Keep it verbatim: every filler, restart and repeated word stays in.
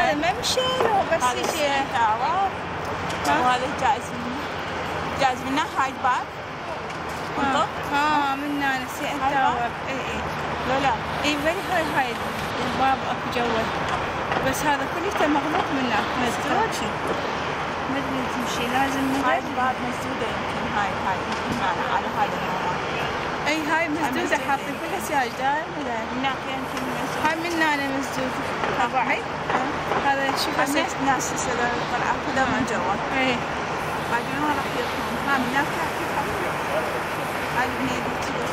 هذا ممشى لو بس هذا شيء تاور وهذا جائز منه جائز منه هاي الباب اه اه من هنا سي ان تاور اي اي لا لا اي فيري هاي هاي الباب اكو جوا بس هذا كله مغلوق منه مسدود ما ادري تمشي لازم هاي الباب مسدودة يمكن هاي هاي يمكن على هذا النوع اي هاي مسدودة حاطين كلها سياج دائم ولا هناك يمكن مسدودة هاي من هنا مسدودة طبعي هذا شوف الناس ناس يسألوا القلعة كلها من جوا اي بعدين راح يطلعون ها من هناك هاي بنيدي